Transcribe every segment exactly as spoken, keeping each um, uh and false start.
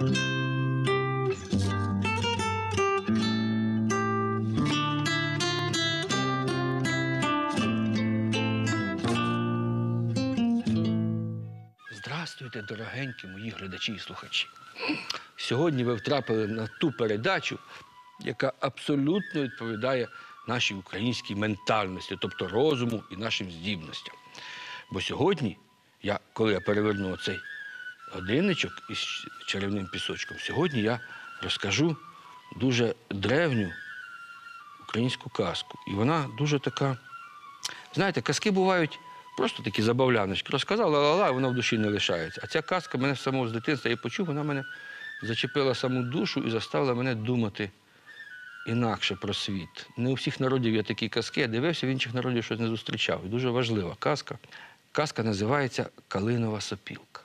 Здравствуйте, дорогенькі мої глядачі і слухачі. Сьогодні ви втрапили на ту передачу, яка абсолютно відповідає нашій українській ментальності, тобто розуму і нашим здібностям. Бо сьогодні, я, коли я переверну оцей годинничок із чарівним пісочком, сьогодні я розкажу дуже древню українську казку. І вона дуже така, знаєте, казки бувають просто такі забавляночки. Розказав, ла-ла-ла, і вона в душі не лишається. А ця казка мене з самого з дитинства, я почув, вона мене зачепила саму душу і заставила мене думати інакше про світ. Не у всіх народів є такі казки, я дивився, в інших народів щось не зустрічав. І дуже важлива казка. Казка називається «Калинова сопілка».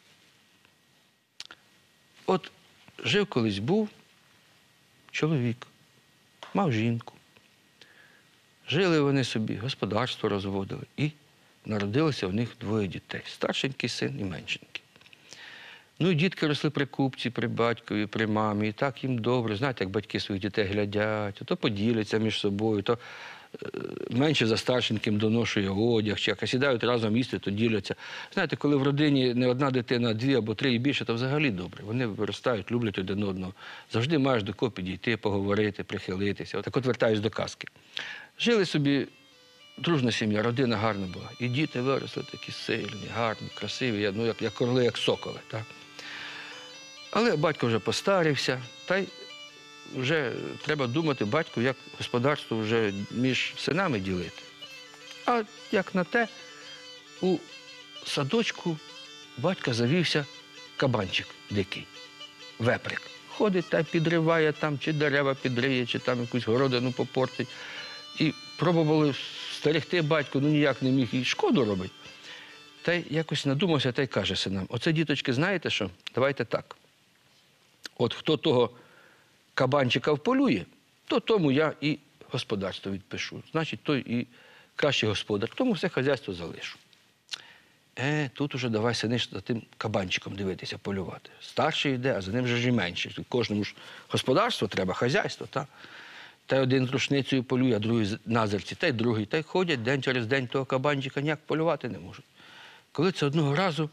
От жив колись був чоловік, мав жінку. Жили вони собі, господарство розводили. І народилося в них двоє дітей. Старшенький син і меншенький. Ну і дітки росли при купці, при батькові, при мамі. І так їм добре. Знаєте, як батьки своїх дітей глядять, то поділяться між собою, то менше за старшеньким доношує одяг, чи як сідають разом їсти, то діляться. Знаєте, коли в родині не одна дитина, а дві або три і більше, то взагалі добре. Вони виростають, люблять один одного. Завжди маєш до кого підійти, поговорити, прихилитися. Отак от вертаюсь до казки. Жили собі дружна сім'я, родина гарна була. І діти виросли такі сильні, гарні, красиві, ну, як, як орли, як соколи. Так? Але батько вже постарився, та й вже треба думати батьку, як господарство вже між синами ділити. А як на те, у садочку батька завівся кабанчик дикий, веприк. Ходить та підриває там, чи дерева підриє, чи там якусь городину попортить. І пробували стерегти батько, ну ніяк не міг, і шкоду робить. Та й якось надумався, та й каже синам: оце, діточки, знаєте що? Давайте так. От хто того кабанчика вполює, то тому я і господарство відпишу. Значить, той і кращий господар, тому все хазяйство залишу. Е, тут уже давай, сини, за тим кабанчиком дивитися, полювати. Старший йде, а за ним же ж і менший. Кожному ж господарство треба, хазяйство, так? Та й один з рушницею полює, а другий на зерці, та й другий. Та й ходять день через день того кабанчика, ніяк полювати не можуть. Коли це одного разу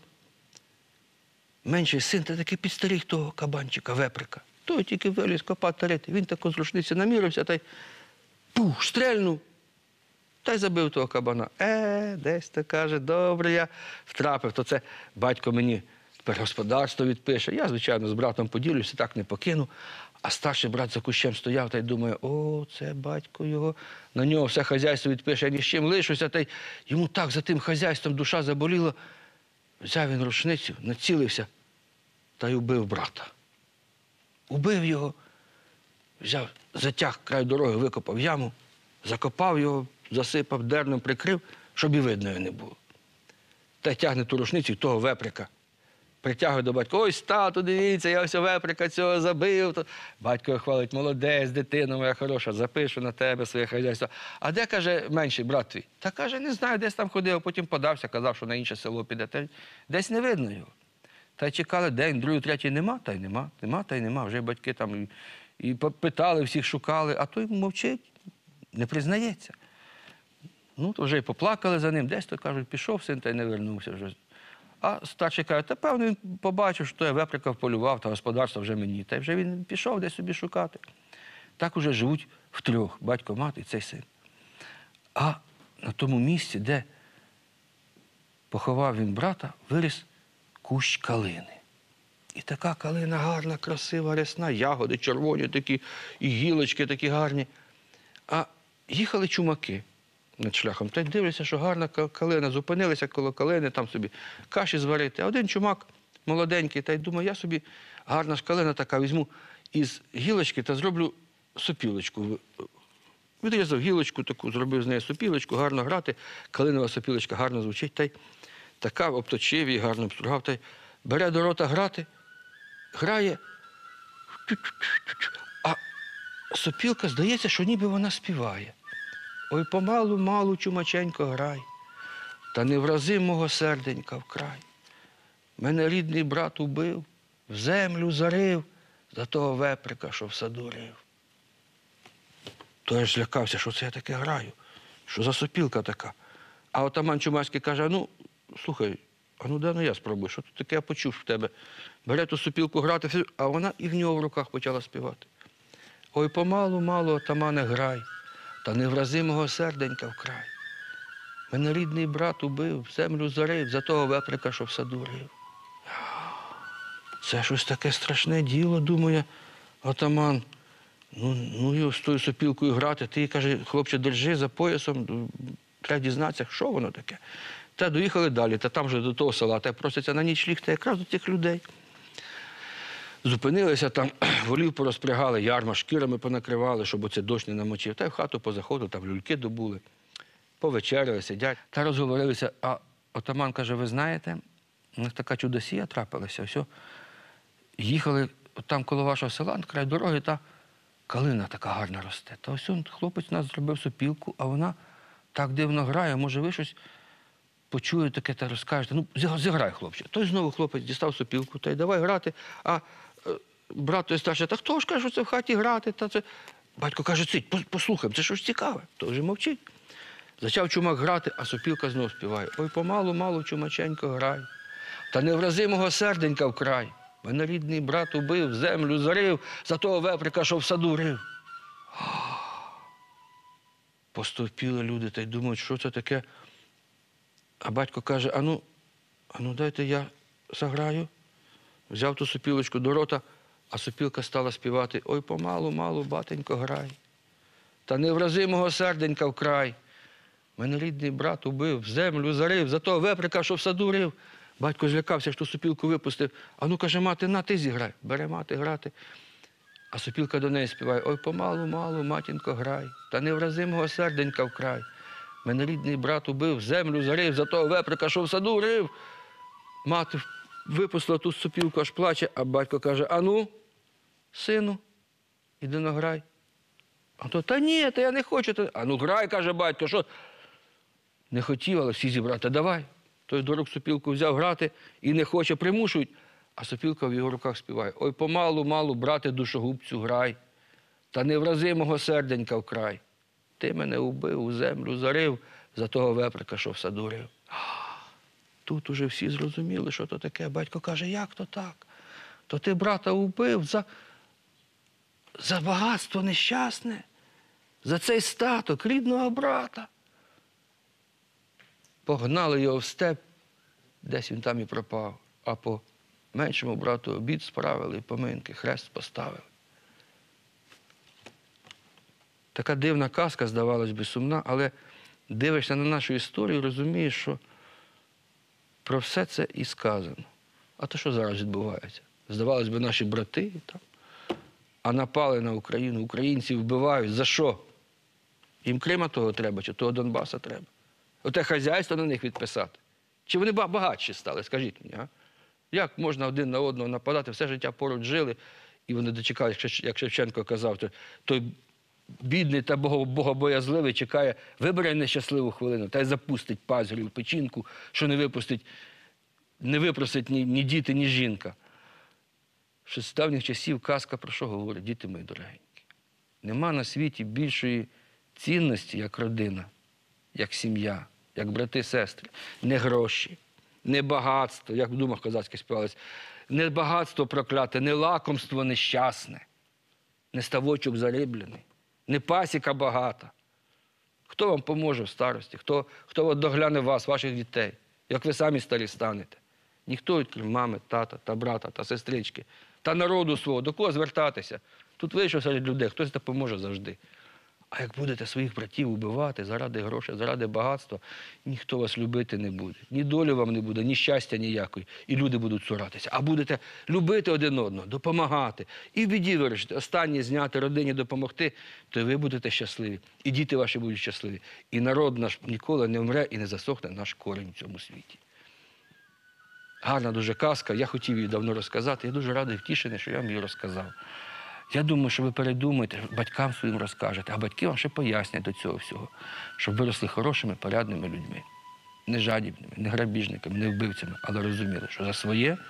менший син та таки підстеріг того кабанчика, веприка. Той тільки виліз копати рити. Він тако з рушниці намірився, та й пух, стрельнув, та й забив того кабана. Е, десь то каже, добре, я втрапив, то це батько мені тепер господарство відпише. Я, звичайно, з братом поділюся, так не покину. А старший брат за кущем стояв та й думає: о, це батько його, на нього все хазяйство відпише, я ні з чим лишуся. Та й йому так за тим хазяйством душа заболіла. Взяв він рушницю, націлився та й убив брата. Убив його, взяв, затяг край дороги, викопав яму, закопав його, засипав, дерном прикрив, щоб і видно його не було. Та й тягне ту рушницю, того веприка. Притягує до батька: ось, тату, дивіться, я ось веприка цього забив. Батько його хвалить: молодець, дитина моя хороша, запишу на тебе своє хазяйство. А де, каже, менший брат твій? Та, каже, не знаю, десь там ходив, потім подався, казав, що на інше село піде. Та десь не видно його. Та й чекали день, другий, третій, нема, та й нема, нема, та й нема. Вже батьки там і, і питали, всіх шукали, а той мовчить, не признається. Ну, то вже й поплакали за ним, десь, то, кажуть, пішов син та й не вернувся вже. А старший каже: та певно він побачив, що я веприка вполював, та господарство вже мені. Та й вже він пішов десь собі шукати. Так уже живуть втрьох: батько, мати і цей син. А на тому місці, де поховав він брата, виріс кущ калини. І така калина гарна, красива, рясна, ягоди червоні такі, і гілочки такі гарні. А їхали чумаки над шляхом. Та й дивляться, що гарна калина, зупинилися коло калини, там собі каші зварити. А один чумак молоденький, та й думає: я собі, гарна ж калина така, візьму із гілочки та зроблю сопілочку. Відрізав гілочку таку, зробив з неї сопілочку, гарно грати, калинова сопілочка гарно звучить, та й така обточив її, гарно обстругав, та й бере до рота грати, грає, а сопілка, здається, що ніби вона співає. Ой, помалу-малу, чумаченько, грай, та не врази мого серденька вкрай. Мене рідний брат убив, в землю зарив за того веприка, що в саду рив. То я ж злякався, що це я таке граю, що за сопілка така. А отаман Чумацький каже: ну, слухай, а ну дай ну я спробую, що тут таке я почув в тебе. Бере ту сопілку грати, а вона і в нього в руках почала співати. Ой, помалу-малу, отамане, грай, та невразимого серденька вкрай. Мене рідний брат убив, в землю зарив за того веприка, що в саду рив. Це щось таке страшне діло, думає отаман. Ну, ну його з тою сопілкою грати. Ти, каже, хлопче, держи за поясом, треба дізнатися, що воно таке. Та доїхали далі, та там вже до того села, та просяться на ніч лігти якраз до тих людей. Зупинилися там, волів порозпрягали, ярма, шкірами понакривали, щоб оце дощ не намочив. Та й в хату позаходили, там люльки добули. Повечеряли, сидять. Та розговорилися. А отаман каже: ви знаєте, у них така чудосія трапилася. Все. Їхали там коло вашого села, на край дороги, та калина така гарна росте. Та ось он хлопець у нас зробив сопілку, а вона так дивно грає. Може, ви щось почуєте таке та розкажете? Ну, зіграй, хлопче. Той знову хлопець дістав сопілку, та й давай грати. А е, брат той старший: та хто ж каже, що це в хаті грати? Та це... Батько каже: цить, послухаємо, це щось цікаве. То вже мовчить. Зачав чумак грати, а сопілка знов співає. Ой, помалу-малу, чумаченько, грай, та невразимого серденька вкрай. Мене рідний брат убив, землю зарив за того веприка, що в саду рив. Постовпіли люди та й думають, що це таке. А батько каже: ану, ану, дайте я заграю. Взяв ту сопілочку до рота, а сопілка стала співати: ой, помалу-малу, батенько, грай, та невразимого серденька вкрай. Мене рідний брат убив, землю зарив за того веприка, що в саду рив. Батько злякався, що сопілку випустив. А ну, каже, мати, на, ти зіграй. Бере мати грати. А сопілка до неї співає: ой, помалу-малу, матінко, грай, та невразимого серденька вкрай. Мене рідний брат убив, землю зарив за того веприка, що в саду рив. Мати випустила ту сопілку, аж плаче, а батько каже: а ну, сину, іди награй. А то: та ні, та я не хочу. А ну, грай, каже батько, що? Не хотів, але всі зібрати: давай. Той до рук сопілку взяв грати і не хоче, примушують. А сопілка в його руках співає: ой, помалу-малу, брате, душогубцю, грай, та невразимого серденька вкрай. Ти мене убив, у землю зарив за того веприка, що в саду рив. Тут уже всі зрозуміли, що то таке. Батько каже: як то так? То ти брата убив за, за багатство нещасне, за цей статок рідного брата. Погнали його в степ, десь він там і пропав. А по меншому брату обід справили, поминки, хрест поставили. Така дивна казка, здавалось би, сумна, але дивишся на нашу історію, розумієш, що про все це і сказано. А то що зараз відбувається? Здавалось би, наші брати там, а напали на Україну, українців вбивають. За що? Їм Крима того треба, чи того Донбаса треба? Оте хазяйство на них відписати. Чи вони багатші стали, скажіть мені, а? Як можна один на одного нападати, все життя поруч жили, і вони дочекались, як Шевченко казав, той бідний та богобоязливий чекає, вибере нещасливу хвилину, та й запустить пазурі в печінку, що не випустить, не випросить ні, ні діти, ні жінка. Що з давніх часів казка про що говорить? Діти мої дорогенькі, нема на світі більшої цінності, як родина, як сім'я, як брати, сестри. Не гроші, не багатство, як в думах козацьких співалось, не багатство прокляте, не лакомство нещасне, не ставочок зариблений, не пасіка багата. Хто вам поможе в старості? Хто, хто догляне вас, ваших дітей, як ви самі старі станете? Ніхто, крім мами, тата, та брата, та сестрички, та народу свого. До кого звертатися? Тут вийшов серед людей, хтось допоможе завжди. А як будете своїх братів убивати заради грошей, заради багатства, ніхто вас любити не буде. Ні долі вам не буде, ні щастя ніякої. І люди будуть цуратися. А будете любити один одного, допомагати. І в біді вирішити, останнє зняти, родині допомогти, то і ви будете щасливі. І діти ваші будуть щасливі. І народ наш ніколи не вмре і не засохне наш корінь в цьому світі. Гарна дуже казка, я хотів її давно розказати. Я дуже радий, втішений, що я вам її розказав. Я думаю, що ви передумаєте, батькам своїм розкажете, а батьки вам ще пояснять до цього всього, щоб виросли хорошими, порядними людьми. Не жадібними, не грабіжниками, не вбивцями, але розуміли, що за своє,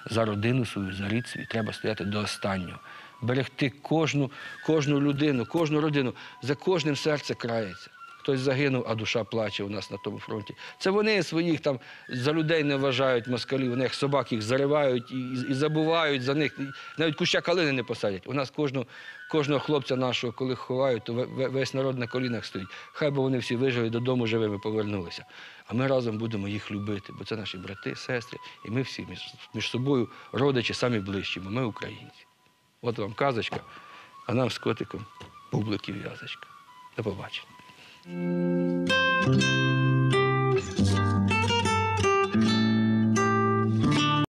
за родину свою, за рід свій треба стояти до останнього. Берегти кожну, кожну людину, кожну родину. За кожним серце крається. Хтось загинув, а душа плаче у нас на тому фронті. Це вони своїх там за людей не вважають москалів, вони як собак їх заривають і, і, і забувають за них. Навіть куща калини не посадять. У нас кожного, кожного хлопця нашого, коли ховають, то весь народ на колінах стоїть. Хай би вони всі вижили, додому живими повернулися. А ми разом будемо їх любити, бо це наші брати, сестри, і ми всі між, між собою родичі самі ближчі, бо ми українці. От вам казочка, а нам з котиком бубликів в'язочка. До побачення.